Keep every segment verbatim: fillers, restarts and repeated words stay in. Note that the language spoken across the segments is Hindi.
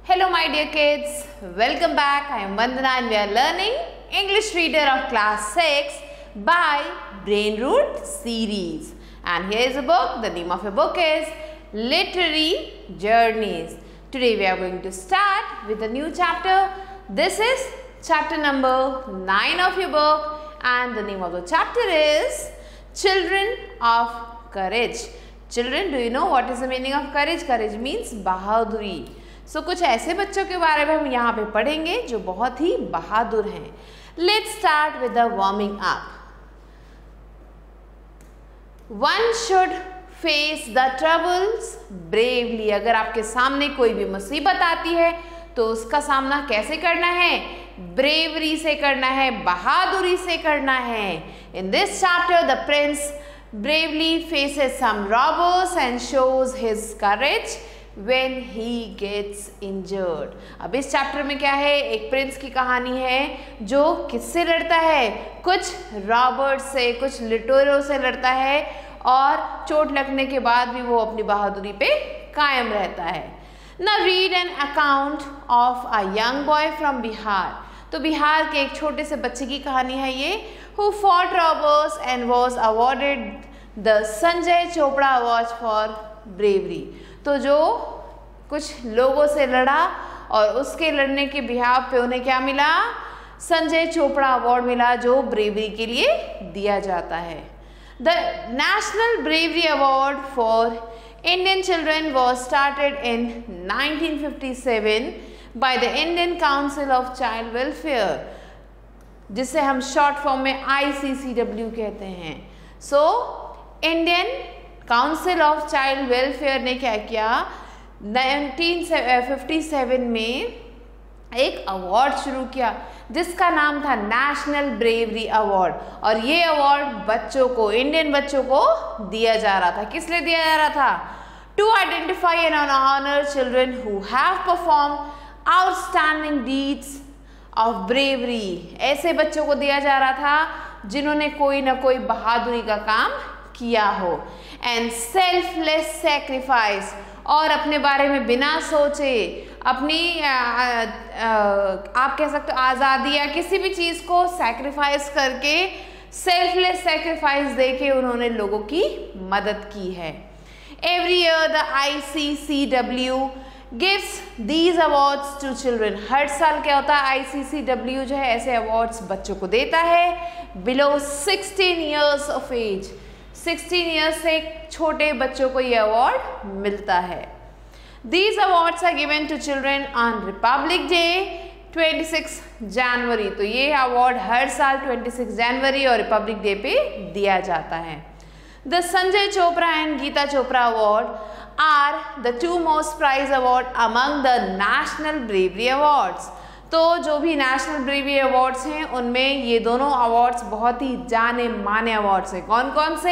Hello my dear kids, welcome back. I am Vandana and we are learning English Reader of class six by Brain Root series. And here is a book. The name of the book is Literary Journeys. Today we are going to start with a new chapter. This is chapter number nine of your book and the name of the chapter is Children of Courage. Children, do you know what is the meaning of courage? Courage means बहादुरी. सो so, कुछ ऐसे बच्चों के बारे में हम यहाँ पे पढ़ेंगे जो बहुत ही बहादुर हैं. Let's start with the warming up. One should face the troubles bravely. अगर आपके सामने कोई भी मुसीबत आती है तो उसका सामना कैसे करना है? ब्रेवरी से करना है, बहादुरी से करना है. In this chapter the prince bravely faces some robbers and shows his courage when he gets injured. अब इस चैप्टर में क्या है? एक प्रिंस की कहानी है जो किससे लड़ता है? कुछ रॉबर्स से, कुछ लुटेरों से लड़ता है और चोट लगने के बाद भी वो अपनी बहादुरी पे कायम रहता है. Now read an account of a young boy from Bihar. तो बिहार के एक छोटे से बच्चे की कहानी है ये, who fought robbers and was awarded the Sanjay Chopra award for bravery. तो जो कुछ लोगों से लड़ा और उसके लड़ने के बिहाव पे उन्हें क्या मिला? संजय चोपड़ा अवार्ड मिला जो ब्रेवरी के लिए दिया जाता है. The National Bravery Award for Indian Children was started in nineteen fifty-seven by the Indian Council of Child Welfare, जिसे हम शॉर्ट फॉर्म में आई सी सी डब्ल्यू कहते हैं. So Indian council of child welfare ने क्या किया? नाइनटीन फिफ्टी सेवन में एक अवार्ड शुरू किया जिसका नाम था नेशनल ब्रेवरी अवार्ड. और ये अवार्ड बच्चों को, इंडियन बच्चों को दिया जा रहा था. किस लिए दिया जा रहा था? To identify and honour children who have perform outstanding deeds of bravery. ऐसे बच्चों को दिया जा रहा था जिन्होंने कोई ना कोई बहादुरी का काम किया हो. एंड सेल्फलेस सैक्रिफाइस, और अपने बारे में बिना सोचे अपनी आ, आ, आप कह सकते हो आज़ादी या किसी भी चीज़ को सैक्रिफाइस करके, सेल्फलेस सैक्रिफाइस देके उन्होंने लोगों की मदद की है. Every year the I C C W gives these awards to children. हर साल क्या होता है? आई सी सी डब्ल्यू जो है ऐसे अवार्ड्स बच्चों को देता है below sixteen years of age. Sixteen years से छोटे बच्चों को ये अवार्ड मिलता है. These awards are given to children on republic day twenty six January. तो ये अवार्ड हर साल ट्वेंटी सिक्स जनवरी और रिपब्लिक डे पे दिया जाता है. The Sanjay Chopra and Geeta Chopra award are the two most prized award among the national bravery awards. तो जो भी नेशनल ब्रेवरी अवार्ड्स हैं उनमें ये दोनों अवार्ड्स बहुत ही जाने माने अवार्ड्स हैं. कौन कौन से?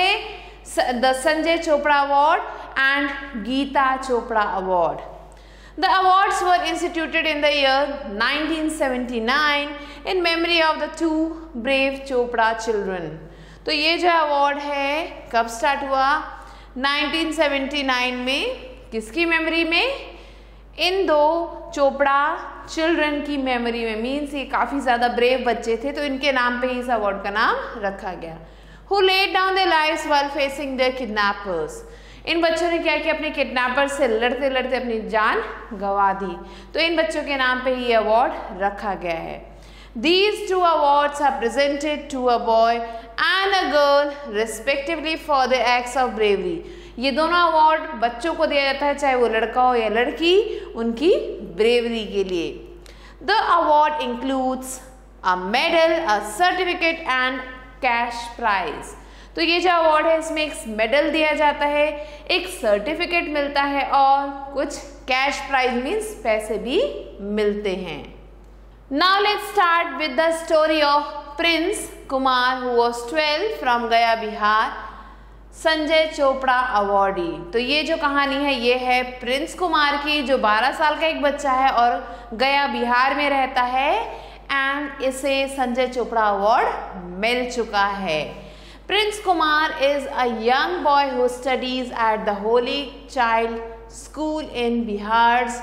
The Sanjay Chopra award and Geeta Chopra award. The awards were instituted in the year nineteen seventy nine in memory of the two brave Chopra children. तो ये जो अवार्ड है कब स्टार्ट हुआ? नाइनटीन सेवेंटी नाइन में. किसकी मेमोरी में? इन दो चोपड़ा चिल्ड्रन की मेमोरी में. मीन्स ये काफ़ी ज़्यादा ब्रेव बच्चे थे तो इनके नाम पे ही इस अवार्ड का नाम रखा गया. Who laid down their lives while facing their kidnappers. इन बच्चों ने क्या किया? अपने किडनैपर्स से लड़ते लड़ते अपनी जान गंवा दी. तो इन बच्चों के नाम पे ही अवार्ड रखा गया है. These two awards are presented to a boy and a girl respectively for their acts of bravery. ये दोनों अवार्ड बच्चों को दिया जाता है चाहे वो लड़का हो या लड़की, उनकी ब्रेवरी के लिए. The award includes a medal, a certificate and cash prize. तो ये जो अवार्ड है इसमें एक मेडल दिया जाता है, एक सर्टिफिकेट मिलता है और कुछ कैश प्राइज मीन्स पैसे भी मिलते हैं. Now let's start with the story of Prince Kumar who was twelve from Gaya, Bihar. Sanjay Chopra awardee. तो ये जो कहानी है ये है प्रिंस कुमार की जो बारह साल का एक बच्चा है और गया बिहार में रहता है एंड इसे संजय चोपड़ा अवार्ड मिल चुका है. Prince Kumar is a young boy who studies at the Holy Child School in Bihar's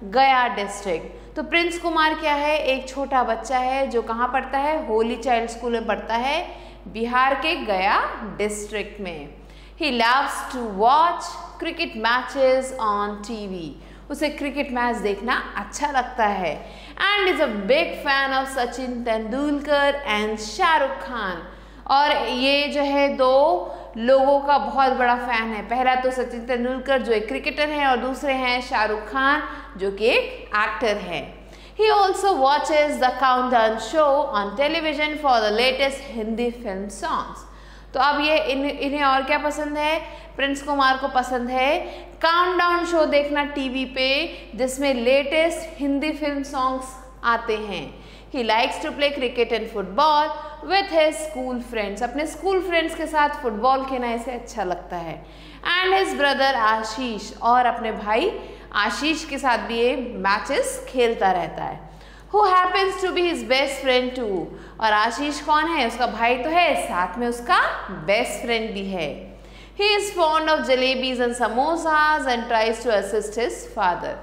Gaya district. तो प्रिंस कुमार क्या है, एक छोटा बच्चा है जो कहाँ पढ़ता है, होली चाइल्ड स्कूल में पढ़ता है, बिहार के गया डिस्ट्रिक्ट में। He loves to watch cricket matches on T V. उसे क्रिकेट मैच देखना अच्छा लगता है। And is a big fan of Sachin Tendulkar and Shahrukh Khan. और ये जो है दो लोगों का बहुत बड़ा फैन है। पहला तो सचिन तेंदुलकर जो एक क्रिकेटर है और दूसरे हैं शाहरुख खान जो कि एक एक्टर है। He also watches the countdown show on television for the latest Hindi film songs. तो अब ये इन इन्हें और क्या पसंद है, प्रिंस कुमार को पसंद है काउंटडाउन शो देखना टीवी पे जिसमें लेटेस्ट हिंदी फिल्म सॉन्ग्स आते हैं। He likes to play cricket and football with his school friends. अपने स्कूल फ्रेंड्स के साथ फुटबॉल खेलना इसे अच्छा लगता है। And his brother आशीष, और अपने भाई आशीष के साथ भी ये मैचेस खेलता रहता है। Who happens to be his best friend too. और आशीष कौन है, उसका भाई तो है, साथ में उसका बेस्ट फ्रेंड भी है। He is fond of jalebis and samosas and tries to assist his father.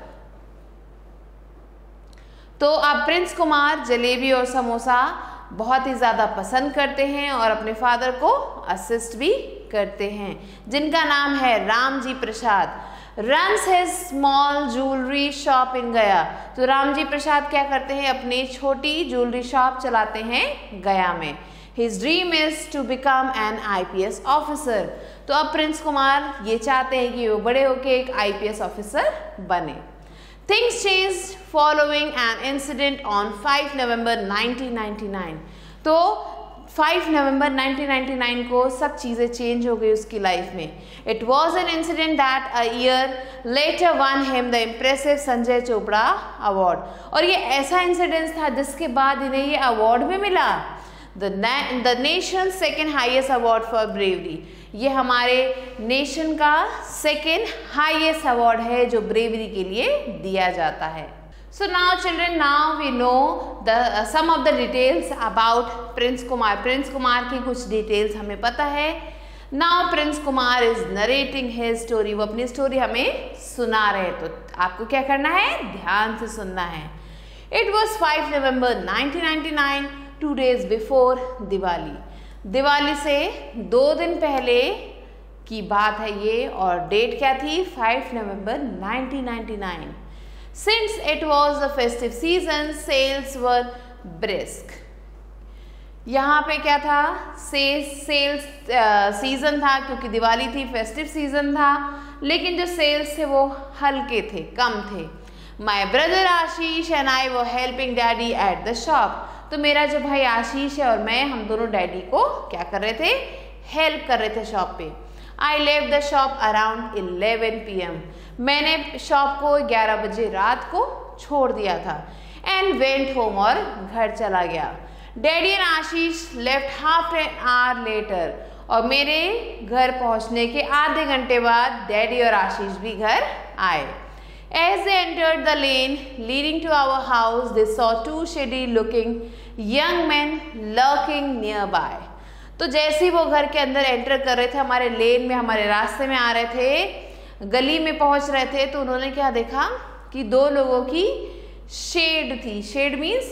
तो अब प्रिंस कुमार जलेबी और समोसा बहुत ही ज़्यादा पसंद करते हैं और अपने फादर को असिस्ट भी करते हैं, जिनका नाम है रामजी प्रसाद। Runs his small jewelry shop in गया। तो रामजी प्रसाद क्या करते हैं, अपनी छोटी ज्वेलरी शॉप चलाते हैं गया में। His dream is to become an I P S officer। तो अब प्रिंस कुमार ये चाहते हैं कि वो बड़े होके एक I P S ऑफिसर बने। Things changed following an incident on five November nineteen ninety-nine। तो पाँच नवंबर नाइनटीन नाइंटी नाइन को सब चीज़ें चेंज हो गई उसकी लाइफ में। It was an incident that a year later won him the impressive Sanjay Chopra award. और ये ऐसा इंसिडेंट था जिसके बाद इन्हें ये अवार्ड भी मिला, the nation second highest award for bravery. ये हमारे नेशन का सेकेंड हाइएस्ट अवार्ड है जो ब्रेवरी के लिए दिया जाता है। So now children, now we know the uh, some of the details about Prince Kumar. Prince Kumar की कुछ details हमें पता है। Now Prince Kumar is narrating his story. वो अपनी स्टोरी हमें सुना रहे, तो आपको क्या करना है, ध्यान से सुनना है। It was five November nineteen ninety-nine, two days before Diwali. Diwali से दो दिन पहले की बात है ये, और डेट क्या थी, पाँच नवंबर nineteen ninety nine. Since it was the festive season, sales were brisk. यहाँ पे क्या था, सेल्स सेल्स सीजन था क्योंकि दिवाली थी, फेस्टिव सीजन था, लेकिन जो सेल्स थे वो हल्के थे, कम थे। My brother Ashish and I were helping daddy at the shop। तो मेरा जो भाई आशीष है और मैं, हम दोनों डैडी को क्या कर रहे थे, हेल्प कर रहे थे शॉप पे। I left the shop around eleven p m मैंने शॉप को ग्यारह बजे रात को छोड़ दिया था। एंड वेंट होम, और घर चला गया। Daddy and Ashish left half an hour later, और मेरे घर पहुंचने के आधे घंटे बाद डैडी और आशीष भी घर आए। As they entered the lane leading to our house, they saw two shady looking young man lurking nearby. तो जैसे ही वो घर के अंदर एंटर कर रहे थे, हमारे लेन में, हमारे रास्ते में आ रहे थे, गली में पहुंच रहे थे, तो उन्होंने क्या देखा कि दो लोगों की शेड थी। शेड मीन्स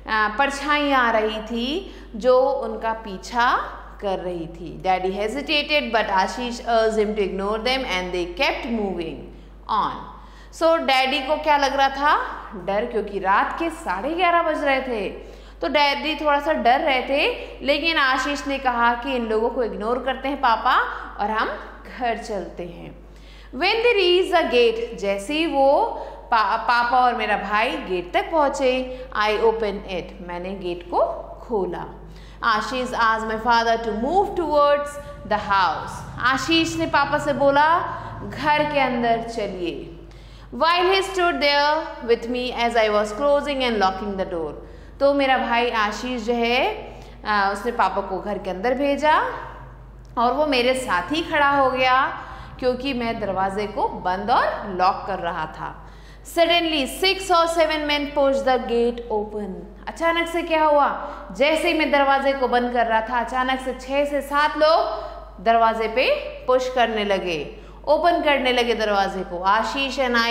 परछाई आ रही थी जो उनका पीछा कर रही थी। Daddy hesitated but Ashish urged him to ignore them and they kept moving on. So daddy को क्या लग रहा था, डर, क्योंकि रात के साढ़े ग्यारह बज रहे थे, तो डैडी थोड़ा सा डर रहे थे। लेकिन आशीष ने कहा कि इन लोगों को इग्नोर करते हैं पापा और हम घर चलते हैं। When they reached the gate, जैसे ही वो पा, पापा और मेरा भाई गेट तक पहुंचे, I opened it, मैंने गेट को खोला। आशीष asked my father to move towards the house। आशीष ने पापा से बोला घर के अंदर चलिए। While he stood there with me as I was closing and locking the door। तो मेरा भाई आशीष जो है आ, उसने पापा को घर के अंदर भेजा और वो मेरे साथ ही खड़ा हो गया क्योंकि मैं दरवाजे को बंद और लॉक कर रहा था। Suddenly six or seven men pushed the gate open। अचानक से क्या हुआ, जैसे ही मैं दरवाजे को बंद कर रहा था, अचानक से छह से सात लोग दरवाजे पे पुश करने लगे, ओपन करने लगे दरवाजे को। Ashish and I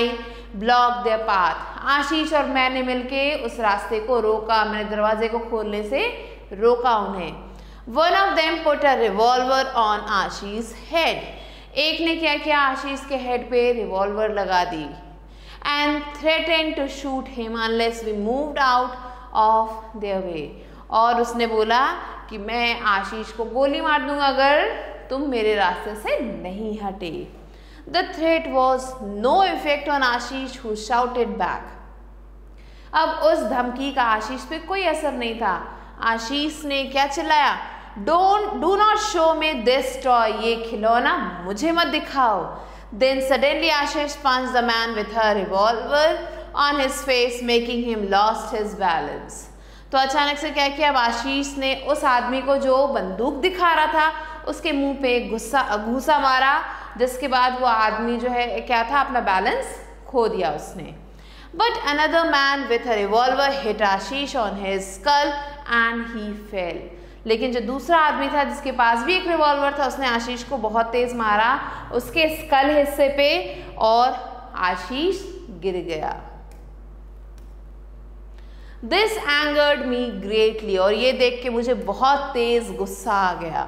blocked their path. Ashish और मैंने मिलके उस रास्ते को रोका, मैंने दरवाजे को खोलने से रोका उन्हें. One of them put a revolver on Ashish's head. एक ने क्या किया, आशीष के हेड पे रिवॉल्वर लगा दी. And threatened to shoot him unless we moved out of their way. और उसने बोला कि मैं आशीष को गोली मार दूंगा अगर तुम मेरे रास्ते से नहीं हटे. The threat was no effect on Ashish, who shouted back. अब उस धमकी का आशीष पे कोई असर नहीं था. आशीष ने क्या चिल्लाया, Don't do not show me this toy. ये खिलौना मुझे मत दिखाओ. Then suddenly Ashish punched the man with her revolver on his face, making him lost his balance. तो अचानक से क्या किया, अब आशीष ने उस आदमी को जो बंदूक दिखा रहा था उसके मुंह पे गुस्सा घूसा मारा, जिसके बाद वो आदमी जो है क्या था, अपना बैलेंस खो दिया उसने. But another man with a revolver hit Ashish on his skull and he fell. लेकिन जो दूसरा आदमी था जिसके पास भी एक रिवॉल्वर था, उसने आशीष को बहुत तेज मारा उसके स्कल हिस्से पे और आशीष गिर गया. This angered me greatly. और ये देख के मुझे बहुत तेज गुस्सा आ गया.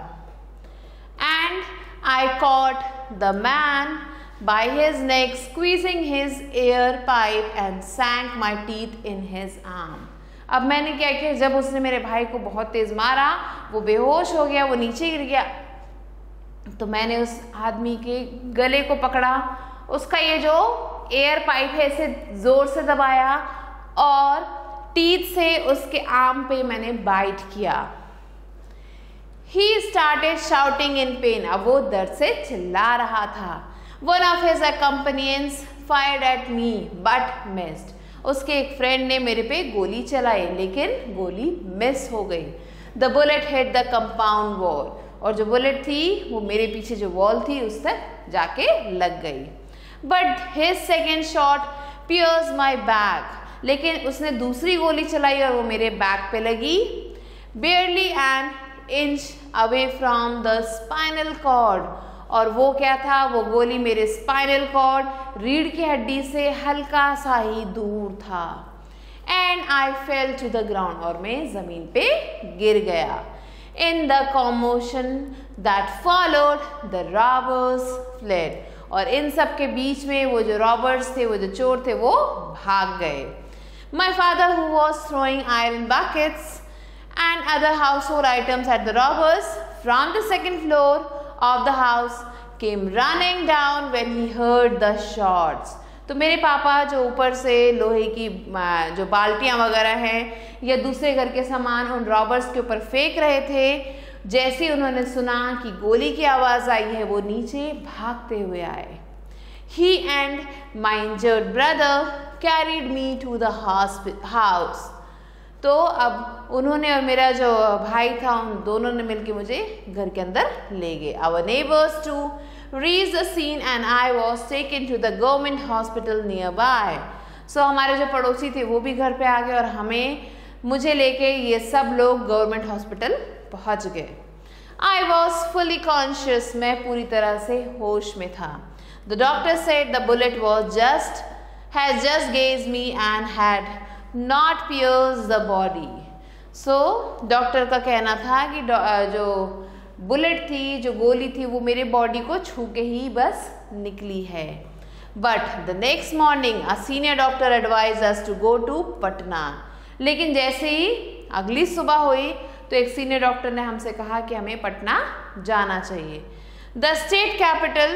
And I caught the man by his neck, squeezing his ear pipe and sank my teeth in his arm. अब मैंने क्या किया, जब उसने मेरे भाई को बहुत तेज मारा, वो बेहोश हो गया, वो नीचे गिर गया, तो मैंने उस आदमी के गले को पकड़ा, उसका ये जो एयर पाइप है इसे जोर से दबाया और टीथ से उसके आर्म पे मैंने बाइट किया. He started shouting in pain. अब वो दर्द से चिल्ला रहा था. One of his companions fired at me but missed. उसके एक फ्रेंड ने मेरे पे गोली चलाई लेकिन गोली मिस हो गई. The bullet hit the compound wall. और जो बुलेट थी वो मेरे पीछे जो वॉल थी उस तक जाके लग गई. But his second shot pierced my back. लेकिन उसने दूसरी गोली चलाई और वो मेरे बैक पे लगी. Barely an inch away from the spinal cord. और वो क्या था, वो गोली मेरे स्पाइनल कॉर्ड, रीढ़ की हड्डी से हल्का सा ही दूर था. And I fell to the ground. और मैं जमीन पे गिर गया. In the commotion that followed the robbers fled. और इन सब के बीच में वो जो रॉबर्स थे, वो जो चोर थे, वो भाग गए. My father who was throwing iron buckets and other household items at the robbers from the second floor of the house came running down when he heard the shots. तो मेरे पापा जो ऊपर से लोहे की जो बाल्टियां वगैरह हैं या दूसरे घर के सामान उन रॉबर्स के ऊपर फेंक रहे थे, जैसे ही उन्होंने सुना कि गोली की आवाज़ आई है वो नीचे भागते हुए आए. He and my injured brother carried me to the house. तो अब उन्होंने और मेरा जो भाई था उन दोनों ने मिलकर मुझे घर के अंदर ले गए. Our neighbors too reached the scene and I was taken to the government hospital nearby. So हमारे जो पड़ोसी थे वो भी घर पे आ गए और हमें मुझे लेके ये सब लोग गवर्नमेंट हॉस्पिटल पहुंच गए. I was fully conscious. मैं पूरी तरह से होश में था. The doctor said the bullet was just has just grazed me and had not pierced the body. So doctor का कहना था कि जो बुलेट थी, जो गोली थी, वो मेरे बॉडी को छू के ही बस निकली है. But the next morning a senior doctor advised us to go to Patna. लेकिन जैसे ही अगली सुबह हुई तो एक सीनियर डॉक्टर ने हमसे कहा कि हमें पटना जाना चाहिए. The state capital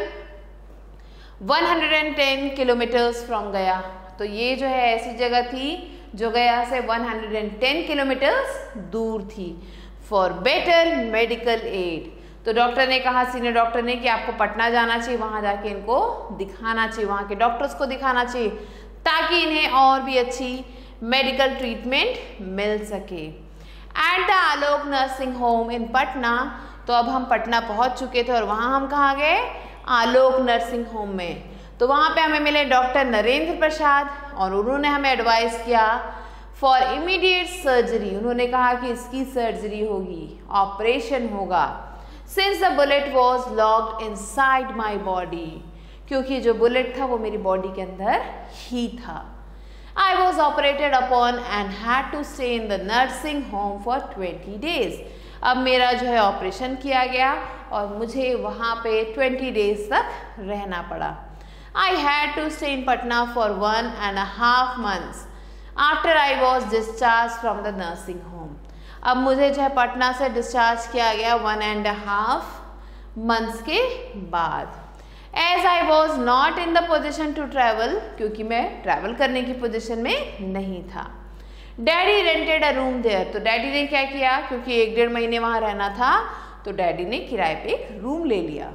one hundred ten kilometres from Gaya. तो ये जो है ऐसी जगह थी जो गया से one hundred ten किलोमीटर्स दूर थी. For better medical aid. तो डॉक्टर ने कहा, सीनियर डॉक्टर ने, कि आपको पटना जाना चाहिए, वहाँ जाके इनको दिखाना चाहिए, वहाँ के डॉक्टर्स को दिखाना चाहिए ताकि इन्हें और भी अच्छी मेडिकल ट्रीटमेंट मिल सके. At the Alok nursing home in Patna. तो अब हम पटना पहुँच चुके थे और वहाँ हम कहाँ गए, आलोक नर्सिंग होम में. तो वहाँ पे हमें मिले डॉक्टर नरेंद्र प्रसाद और उन्होंने हमें एडवाइस किया फॉर इमीडिएट सर्जरी. उन्होंने कहा कि इसकी सर्जरी होगी, ऑपरेशन होगा. Since the bullet was locked inside my body, क्योंकि जो बुलेट था वो मेरी बॉडी के अंदर ही था। I was operated upon and had to stay in the nursing home for twenty days. अब मेरा जो है ऑपरेशन किया गया और मुझे वहाँ पे ट्वेंटी डेज तक रहना पड़ा। I had to stay in Patna for one and a half months after I was discharged from the nursing home. अब मुझे जो है पटना से डिस्चार्ज किया गया वन एंड हाफ मंथ्स के बाद। As I was not in the position to travel, क्योंकि मैं ट्रैवल करने की पोजीशन में नहीं था। Daddy rented a room there, तो डैडी ने क्या किया, क्योंकि एक डेढ़ महीने वहाँ रहना था तो डैडी ने किराए पे एक रूम ले लिया।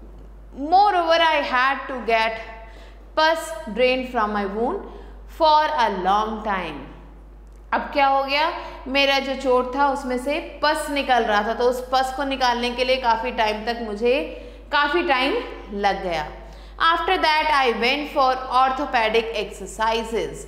Moreover I had to get pus drain from my wound for a long time. अब क्या हो गया, मेरा जो चोट था उसमें से पस निकल रहा था, तो उस पस को निकालने के लिए काफ़ी टाइम तक मुझे काफ़ी टाइम लग गया। After that I went for orthopaedic exercises.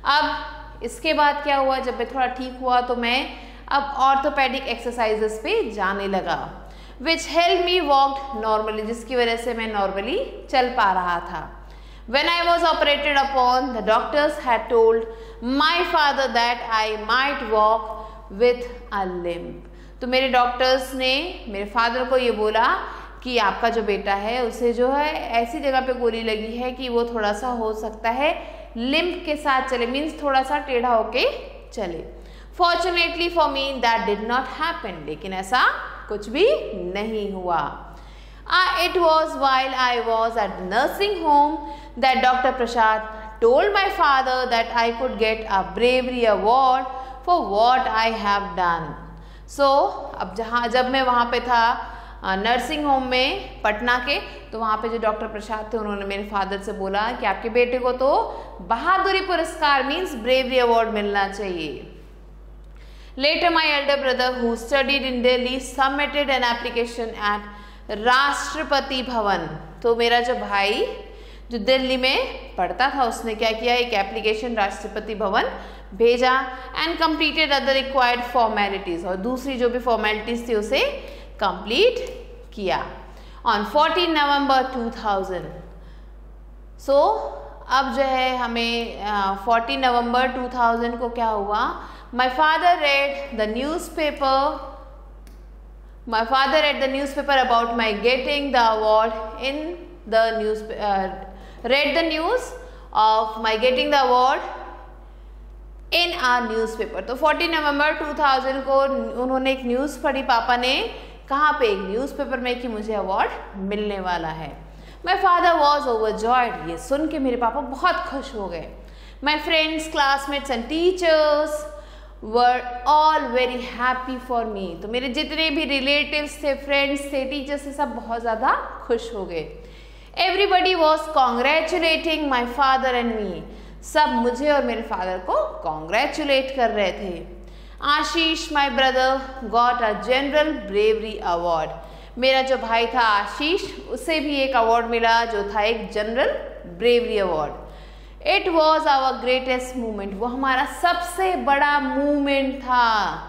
अब इसके बाद क्या हुआ, जब मैं थोड़ा ठीक हुआ तो मैं अब ऑर्थोपेडिक एक्सरसाइजेस पे जाने लगा, which help me walk normally, जिसकी वजह से मैं नॉर्मली चल पा रहा था। When I was operated upon, the doctors had told my father that I might walk with a limp. तो मेरे डॉक्टर्स ने मेरे फादर को ये बोला कि आपका जो बेटा है उसे जो है ऐसी जगह पे गोली लगी है कि वो थोड़ा सा हो सकता है लिम्प के साथ चले, मीन्स थोड़ा सा टेढ़ा होके चले। Fortunately for me that did not happen, लेकिन ऐसा कुछ भी नहीं हुआ। Uh, it was while I was at the nursing home that Doctor Prasad told my father that I could get a bravery award for what I have done. So, अब जहाँ जब मैं वहाँ पे था नर्सिंग होम में पटना के, तो वहाँ पे जो डॉक्टर प्रसाद थे उन्होंने मेरे फादर से बोला कि आपके बेटे को तो बहादुरी पुरस्कार मीन्स ब्रेवरी अवार्ड मिलना चाहिए। Later my elder brother who studied in Delhi submitted an application at Rashtrapati Bhavan. तो मेरा जो भाई जो दिल्ली में पढ़ता था उसने क्या किया, एक एप्लीकेशन राष्ट्रपति भवन भेजा and completed other required formalities, और दूसरी जो भी फॉर्मेलिटीज थी उसे कंप्लीट किया on fourteen November two thousand. So अब जो है हमें फोर्टीन नवंबर टू थाउजेंड को क्या हुआ, my father read the newspaper My father read the newspaper about my getting the award in the news. Uh, read the news of my getting the award in a newspaper. तो फोर्टीन नवंबर टू थाउजेंड को उन्होंने एक न्यूज़ पढ़ी पापा ने, कहाँ पे, एक न्यूज़पेपर में कि मुझे अवार्ड मिलने वाला है। My father was overjoyed, ये सुन के मेरे पापा बहुत खुश हो गए। My friends, classmates and teachers were all very happy for me. तो मेरे जितने भी रिलेटिव्स थे, फ्रेंड्स थे, टीचर्स थे, सब बहुत ज़्यादा खुश हो गए। Everybody was congratulating my father and me. सब मुझे और मेरे फादर को congratulate कर रहे थे। आशीष my brother got a general bravery award. मेरा जो भाई था आशीष, उसे भी एक अवार्ड मिला जो था एक general bravery award. It was our greatest movement, वो हमारा सबसे बड़ा मूवमेंट था।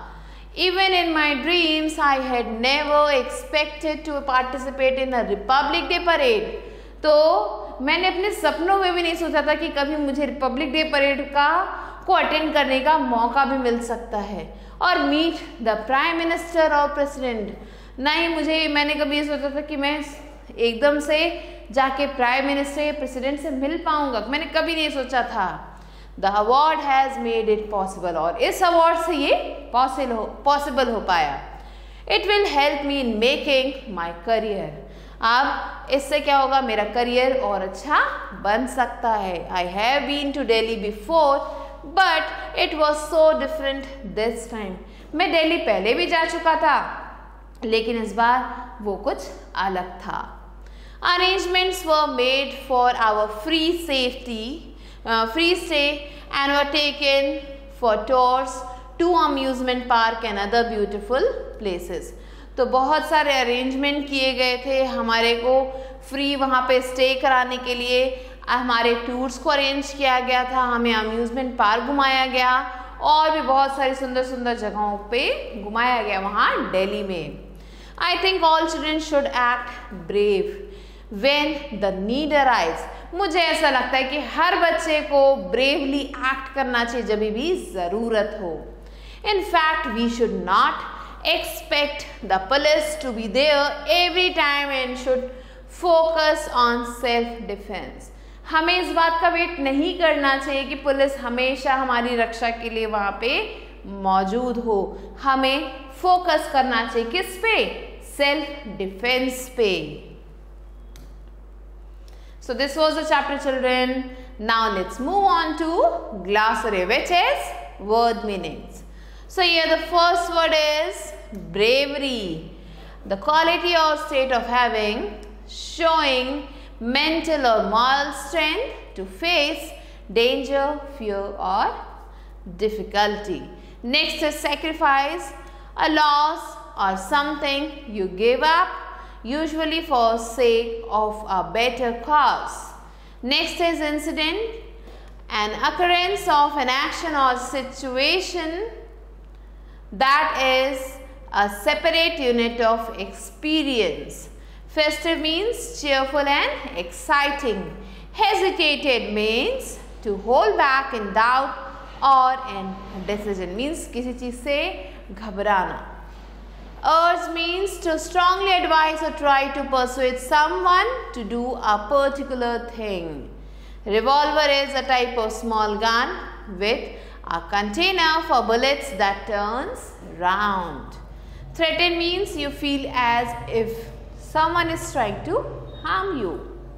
Even in my dreams I had never expected to participate in a Republic Day parade. तो मैंने अपने सपनों में भी नहीं सोचा था कि कभी मुझे रिपब्लिक डे परेड का को अटेंड करने का मौका भी मिल सकता है, और मीट द प्राइम मिनिस्टर और प्रेसिडेंट। नहीं, मुझे मैंने कभी ये सोचा था कि मैं एकदम से जाके प्राइम मिनिस्टर या प्रेसिडेंट से मिल पाऊंगा, मैंने कभी नहीं सोचा था। The award has made it possible, और इस अवार्ड से ये पॉसिबल हो पॉसिबल हो पाया। It will help me in making my career. अब इससे क्या होगा, मेरा करियर और अच्छा बन सकता है। I have been to Delhi before but it was so different this time. मैं दिल्ली पहले भी जा चुका था, लेकिन इस बार वो कुछ अलग था। Arrangements were made for our free safety, uh, free stay and were taken for tours to amusement park and other beautiful places. तो बहुत सारे अरेंजमेंट किए गए थे हमारे को फ्री वहाँ पे स्टे कराने के लिए, हमारे टूर्स को अरेंज किया गया था, हमें अम्यूज़मेंट पार्क घुमाया गया और भी बहुत सारी सुंदर सुंदर जगहों पे घुमाया गया वहाँ दिल्ली में। I think all children should act brave. when the need arise. मुझे ऐसा लगता है कि हर बच्चे को bravely act करना चाहिए जब भी ज़रूरत हो. In fact, we should not expect the police to be there every time and should focus on self-defense. हमें इस बात का वेट नहीं करना चाहिए कि पुलिस हमेशा हमारी रक्षा के लिए वहाँ पे मौजूद हो. हमें फोकस करना चाहिए किस पे? सेल्फ डिफेंस पे. So this was the chapter, children. Now let's move on to glossary, which is word meanings. So here the first word is bravery. The quality or state of having, showing mental or moral strength to face danger, fear or difficulty. Next is sacrifice, a loss or something you give up, usually for sake of a better cause. Next is incident, an occurrence of an action or situation that is a separate unit of experience. Festive means cheerful and exciting. Hesitated means to hold back in doubt or in decision, means किसी चीज से घबराना. Urge means to strongly advise or try to persuade someone to do a particular thing. Revolver is a type of small gun with a container for bullets that turns round. Threaten means you feel as if someone is trying to harm you.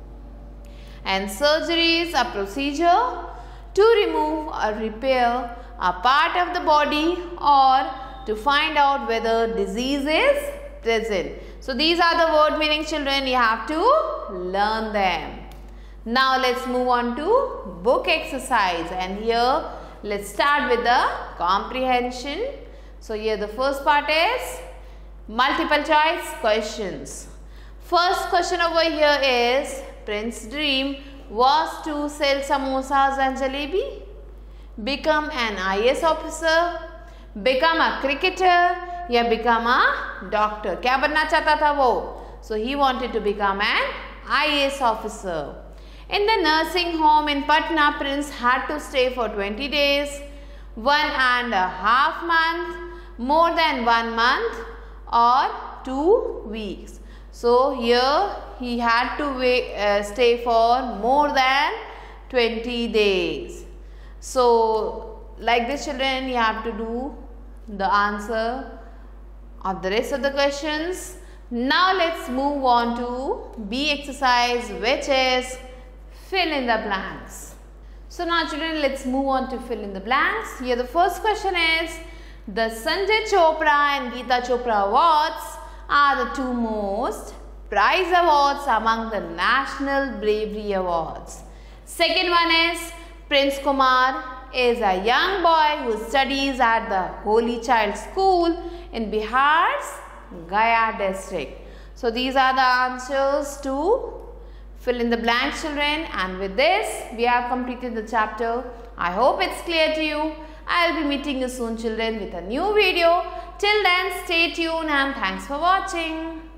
And surgery is a procedure to remove or repair a part of the body or to find out whether disease is present. So these are the word meaning, children. You have to learn them. Now let's move on to book exercise, and here let's start with the comprehension. So here the first part is multiple choice questions. First question over here is, Prince's dream was to sell samosas and jalebi, become an I A S officer, become a cricketer या become a doctor. क्या बनना चाहता था वो? So he wanted to become an I A S officer. In the nursing home in Patna, Prince had to stay for twenty days, one and a half month, more than one month or two weeks. So here he had to wait, uh, stay for more than twenty days. So like this, children, you have to do the answer of the rest of the questions. Now let's move on to B exercise, which is fill in the blanks. So now, children, let's move on to fill in the blanks. Here the first question is, the Sanjay Chopra and Geeta Chopra awards are the two most prized awards among the National Bravery Awards. Second one is, Prince Kumar is a young boy who studies at the Holy Child School in Bihar's Gaya district. So these are the answers to fill in the blanks, children, and with this we have completed the chapter. I hope it's clear to you. I will be meeting you soon, children, with a new video. Till then, stay tuned and thanks for watching.